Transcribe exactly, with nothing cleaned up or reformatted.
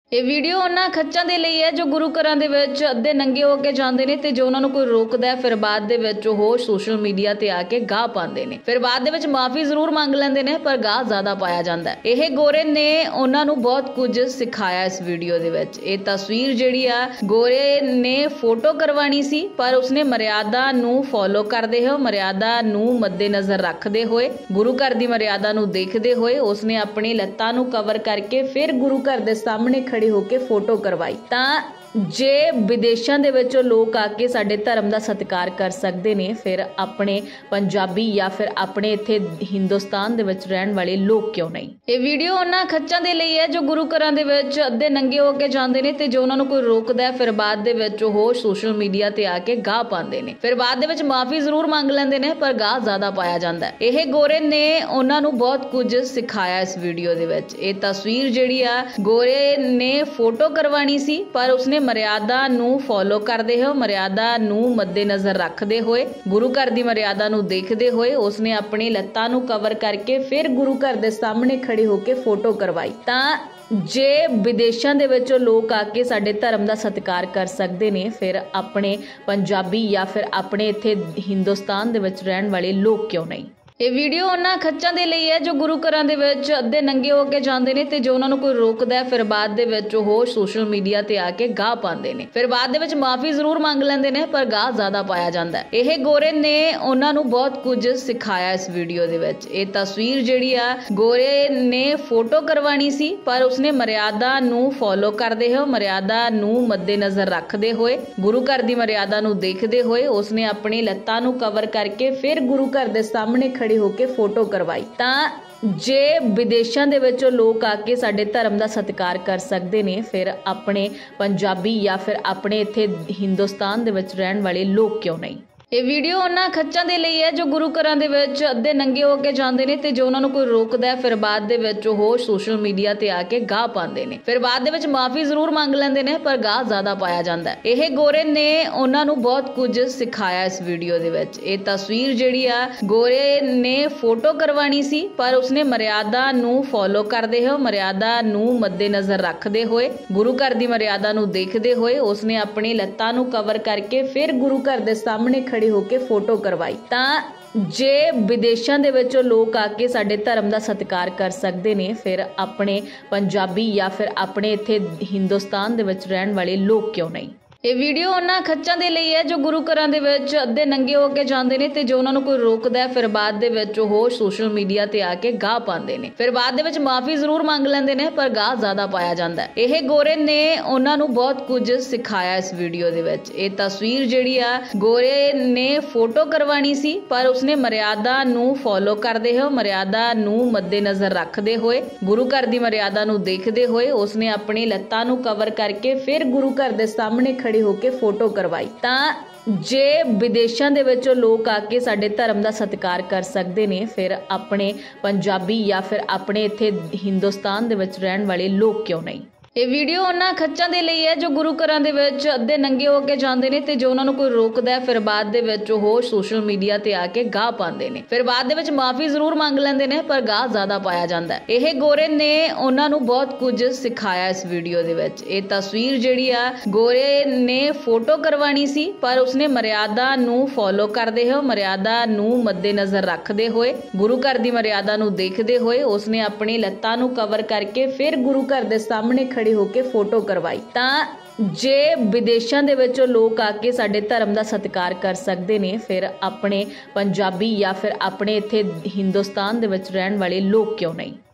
ਇਹ ਵੀਡੀਓ ਉਹਨਾਂ ਖੱਚਾਂ ਦੇ ਲਈ ਹੈ ਜੋ ਗੁਰੂ ਘਰਾਂ ਦੇ ਵਿੱਚ ਅੱਧੇ ਨੰਗੇ ਹੋ ਕੇ ਜਾਂਦੇ ਨੇ ਤੇ ਜੋ ਉਹਨਾਂ ਨੂੰ ਕੋਈ ਰੋਕਦਾ ਹੈ ਫਿਰ ਬਾਅਦ ਦੇ ਵਿੱਚ ਉਹ ਸੋਸ਼ਲ ਮੀਡੀਆ ਤੇ ਆ ਕੇ ਗਾਹ ਪਾਉਂਦੇ ਨੇ। ਫਿਰ ਬਾਅਦ ਦੇ ਵਿੱਚ ਮਾਫੀ ਜ਼ਰੂਰ ਮੰਗ ਲੈਂਦੇ ਨੇ ਪਰ ਗਾਹ ਜ਼ਿਆਦਾ ਪਾਇਆ ਜਾਂਦਾ ਹੈ। ਇਹ ਗੋਰੇ ਨੇ ਉਹਨਾਂ ਨੂੰ ਬਹੁਤ ਕੁਝ ਸਿਖਾਇਆ ਇਸ ਵੀਡੀਓ ਦੇ ਵਿੱਚ। ਇਹ ਤਸਵੀਰ ਜਿਹੜੀ ਆ ਗੋਰੇ ਨੇ ਫੋਟੋ ਕਰਵਾਣੀ ਸੀ ਪਰ ਉਸਨੇ ਮਰਿਆਦਾ ਨੂੰ ਫੋਲੋ ਕਰਦੇ ਹੋਏ ਮਰਿਆਦਾ ਨੂੰ ਮੱਦੇਨਜ਼ਰ ਰੱਖਦੇ ਹੋਏ ਗੁਰੂ ਘਰ ਦੀ ਮਰਿਆਦਾ ਨੂੰ ਦੇਖਦੇ ਹੋਏ ਉਸਨੇ ਆਪਣੀ ਲੱਤਾਂ ਨੂੰ ਕਵਰ ਕਰਕੇ ਫਿਰ ਗੁਰੂ ਘਰ ਦੇ ਸਾਹਮਣੇ खड़ी होके फोटो करवाई। तां जे विदेशों दे विच लोग आके साडे धर्म दा सत्कार कर सकते ने फिर अपने पंजाबी या फिर अपने इत्थे हिंदुस्तान दे विच रहण वाले लोग क्यों नहीं। ये वीडियो उन्हां खच्चां दे लई है जो गुरु घरां दे विच अद्धे नंगे होके जांदे ने ते जो उन्हां नूं कोई रोकदा है फिर बाद दे विच ओह सोशल मीडिया ते आके गाह पाਉਂਦੇ ने। फिर बाद दे विच माफी जरूर मंग लैंदे ने पर गाह ज़्यादा पाया जांदा है। ਇਹ ਗੋਰੇ ने उन्हां नूं बहुत कुछ सिखाया इस वीडियो दे विच। ਇਹ तस्वीर जिहड़ी आ गोरे ने फोटो करवानी सी पर उसने मर्यादा नूं फॉलो करदे होए मर्यादा नूं मद्देनज़र रखदे होए गुरु घर दी मर्यादा नूं देखदे होए उसने अपनी लत्तां नूं कवर करके फिर गुरु घर दे सामने खड़े होके फोटो करवाई। तां जे विदेशों दे विच लोग आके साडे धर्म दा सत्कार कर सकते ने फिर अपने पंजाबी या फिर अपने इत्थे हिंदुस्तान दे विच रहण वाले लोग क्यों नहीं। ਇਹ ਵੀਡੀਓ ਉਹਨਾਂ ਖੱਚਾਂ ਦੇ ਲਈ ਹੈ ਜੋ ਗੁਰੂ ਘਰਾਂ ਦੇ ਵਿੱਚ ਅੱਧੇ ਨੰਗੇ ਹੋ ਕੇ ਜਾਂਦੇ ਨੇ ਤੇ ਜੋ ਉਹਨਾਂ ਨੂੰ ਕੋਈ ਰੋਕਦਾ ਹੈ ਫਿਰ ਬਾਅਦ ਦੇ ਵਿੱਚ ਉਹ ਸੋਸ਼ਲ ਮੀਡੀਆ ਤੇ ਆ ਕੇ ਗਾਹ ਪਾਉਂਦੇ ਨੇ। ਫਿਰ ਬਾਅਦ ਦੇ ਵਿੱਚ ਮਾਫੀ ਜ਼ਰੂਰ ਮੰਗ ਲੈਂਦੇ ਨੇ ਪਰ ਗਾਹ ਜ਼ਿਆਦਾ ਪਾਇਆ ਜਾਂਦਾ ਹੈ। ਇਹ ਗੋਰੇ ਨੇ ਉਹਨਾਂ ਨੂੰ ਬਹੁਤ ਕੁਝ ਸਿਖਾਇਆ ਇਸ ਵੀਡੀਓ ਦੇ ਵਿੱਚ। ਇਹ ਤਸਵੀਰ ਜਿਹੜੀ ਆ ਗੋਰੇ ਨੇ ਫੋਟੋ ਕਰਵਾਣੀ ਸੀ ਪਰ ਉਸਨੇ ਮਰਿਆਦਾ ਨੂੰ ਫੋਲੋ ਕਰਦੇ ਹੋਏ ਮਰਿਆਦਾ ਨੂੰ ਮੱਦੇਨਜ਼ਰ ਰੱਖਦੇ ਹੋਏ ਗੁਰੂ ਘਰ ਦੀ ਮਰਿਆਦਾ ਨੂੰ ਦੇਖਦੇ ਹੋਏ ਉਸਨੇ ਆਪਣੀ ਲੱਤਾਂ ਨੂੰ ਕਵਰ ਕਰਕੇ ਫਿਰ ਗੁਰੂ ਘਰ ਦੇ ਸਾਹਮਣੇ होके फोटो करवाई। तां जे विदेशों दे विच लोग आके साडे धर्म दा सत्कार कर सकते ने फिर अपने पंजाबी या फिर अपने इत्थे हिंदुस्तान दे विच रहण वाले लोग क्यों नहीं। ਇਹ ਵੀਡੀਓ ਉਹਨਾਂ ਖੱਚਾਂ ਦੇ ਲਈ ਹੈ ਜੋ ਗੁਰੂ ਘਰਾਂ ਦੇ ਵਿੱਚ ਅੱਧੇ ਨੰਗੇ ਹੋ ਕੇ ਜਾਂਦੇ ਨੇ ਤੇ ਜੋ ਉਹਨਾਂ ਨੂੰ ਕੋਈ ਰੋਕਦਾ ਹੈ ਫਿਰ ਬਾਅਦ ਦੇ ਵਿੱਚ ਉਹ ਸੋਸ਼ਲ ਮੀਡੀਆ ਤੇ ਆ ਕੇ ਗਾਹ ਪਾਉਂਦੇ ਨੇ। ਫਿਰ ਬਾਅਦ ਦੇ ਵਿੱਚ ਮਾਫੀ ਜ਼ਰੂਰ ਮੰਗ ਲੈਂਦੇ ਨੇ ਪਰ ਗਾਹ ਜ਼ਿਆਦਾ ਪਾਇਆ ਜਾਂਦਾ ਹੈ। ਇਹ ਗੋਰੇ ਨੇ ਉਹਨਾਂ ਨੂੰ ਬਹੁਤ ਕੁਝ ਸਿਖਾਇਆ ਇਸ ਵੀਡੀਓ ਦੇ ਵਿੱਚ। ਇਹ ਤਸਵੀਰ ਜਿਹੜੀ ਆ ਗੋਰੇ ਨੇ ਫੋਟੋ ਕਰਵਾਣੀ ਸੀ ਪਰ ਉਸਨੇ ਮਰਿਆਦਾ ਨੂੰ ਫੋਲੋ ਕਰਦੇ ਹੋਏ ਮਰਿਆਦਾ ਨੂੰ ਮੱਦੇਨਜ਼ਰ ਰੱਖਦੇ ਹੋਏ ਗੁਰੂ ਘਰ ਦੀ ਮਰਿਆਦਾ ਨੂੰ ਦੇਖਦੇ ਹੋਏ ਉਸਨੇ ਆਪਣੀ ਲੱਤਾਂ ਨੂੰ ਕਵਰ ਕਰਕੇ ਫਿਰ ਗੁਰੂ ਘਰ ਦੇ ਸਾਹਮਣੇ खड़ी होके फोटो करवाई। तां जे विदेशों दे विच लोग आके साडे धर्म दा सत्कार कर सकते ने फिर अपने पंजाबी या फिर अपने इत्थे हिंदुस्तान दे विच रहण वाले लोग क्यों नहीं। ਇਹ ਵੀਡੀਓ ਉਹਨਾਂ ਖੱਚਾਂ ਦੇ ਲਈ ਹੈ ਜੋ ਗੁਰੂ ਘਰਾਂ ਦੇ ਵਿੱਚ ਅੱਧੇ ਨੰਗੇ ਹੋ ਕੇ ਜਾਂਦੇ ਨੇ ਤੇ ਜੋ ਉਹਨਾਂ ਨੂੰ ਕੋਈ ਰੋਕਦਾ ਹੈ ਫਿਰ ਬਾਅਦ ਦੇ ਵਿੱਚ ਉਹ ਸੋਸ਼ਲ ਮੀਡੀਆ ਤੇ ਆ ਕੇ ਗਾਹ ਪਾਉਂਦੇ ਨੇ। ਫਿਰ ਬਾਅਦ ਦੇ ਵਿੱਚ ਮਾਫੀ ਜ਼ਰੂਰ ਮੰਗ ਲੈਂਦੇ ਨੇ ਪਰ ਗਾਹ ਜ਼ਿਆਦਾ ਪਾਇਆ ਜਾਂਦਾ ਹੈ। ਇਹ ਗੋਰੇ ਨੇ ਉਹਨਾਂ ਨੂੰ ਬਹੁਤ ਕੁਝ ਸਿਖਾਇਆ ਇਸ ਵੀਡੀਓ ਦੇ ਵਿੱਚ। ਇਹ ਤਸਵੀਰ ਜਿਹੜੀ ਆ ਗੋਰੇ ਨੇ ਫੋਟੋ ਕਰਵਾਣੀ ਸੀ ਪਰ ਉਸਨੇ ਮਰਿਆਦਾ ਨੂੰ ਫੋਲੋ ਕਰਦੇ ਹੋਏ ਮਰਿਆਦਾ ਨੂੰ ਮੱਦੇਨਜ਼ਰ ਰੱਖਦੇ ਹੋਏ ਗੁਰੂ ਘਰ ਦੀ ਮਰਿਆਦਾ ਨੂੰ ਦੇਖਦੇ ਹੋਏ ਉਸਨੇ ਆਪਣੀ ਲੱਤਾਂ ਨੂੰ ਕਵਰ ਕਰਕੇ ਫਿਰ ਗੁਰੂ ਘਰ ਦੇ ਸਾਹਮਣੇ खड़ी होके फोटो करवाई। तां जे विदेशों दे विच लोग आके साडे धर्म दा सत्कार कर सकते ने फिर अपने पंजाबी या फिर अपने इत्थे हिंदुस्तान दे विच रहण वाले लोग क्यों नहीं। ਇਹ ਵੀਡੀਓ ਉਹਨਾਂ ਖੱਚਾਂ ਦੇ ਲਈ ਹੈ ਜੋ ਗੁਰੂ ਘਰਾਂ ਦੇ ਵਿੱਚ ਅੱਧੇ ਨੰਗੇ ਹੋ ਕੇ ਜਾਂਦੇ ਨੇ ਤੇ ਜੋ ਉਹਨਾਂ ਨੂੰ ਕੋਈ ਰੋਕਦਾ ਹੈ ਫਿਰ ਬਾਅਦ ਦੇ ਵਿੱਚ ਉਹ ਸੋਸ਼ਲ ਮੀਡੀਆ ਤੇ ਆ ਕੇ ਗਾਹ ਪਾਉਂਦੇ ਨੇ। ਫਿਰ ਬਾਅਦ ਦੇ ਵਿੱਚ ਮਾਫੀ ਜ਼ਰੂਰ ਮੰਗ ਲੈਂਦੇ ਨੇ ਪਰ ਗਾਹ ਜ਼ਿਆਦਾ ਪਾਇਆ ਜਾਂਦਾ ਹੈ। ਇਹ ਗੋਰੇ ਨੇ ਉਹਨਾਂ ਨੂੰ ਬਹੁਤ ਕੁਝ ਸਿਖਾਇਆ ਇਸ ਵੀਡੀਓ ਦੇ ਵਿੱਚ। ਇਹ ਤਸਵੀਰ ਜਿਹੜੀ ਆ ਗੋਰੇ ਨੇ ਫੋਟੋ ਕਰਵਾਣੀ ਸੀ ਪਰ ਉਸਨੇ ਮਰਿਆਦਾ ਨੂੰ ਫੋਲੋ ਕਰਦੇ ਹੋਏ ਮਰਿਆਦਾ ਨੂੰ ਮੱਦੇਨਜ਼ਰ ਰੱਖਦੇ ਹੋਏ ਗੁਰੂ ਘਰ ਦੀ ਮਰਿਆਦਾ ਨੂੰ ਦੇਖਦੇ ਹੋਏ ਉਸਨੇ ਆਪਣੀ ਲੱਤਾਂ ਨੂੰ ਕਵਰ ਕਰਕੇ ਫਿਰ ਗੁਰੂ ਘਰ ਦੇ ਸਾਹਮਣੇ खड़ी होके फोटो करवाई। तां जे विदेशों दे विच लोग आके साडे धर्म दा सत्कार कर सकते ने फिर अपने पंजाबी या फिर अपने इत्थे हिंदुस्तान दे विच रहण वाले लोग क्यों नहीं।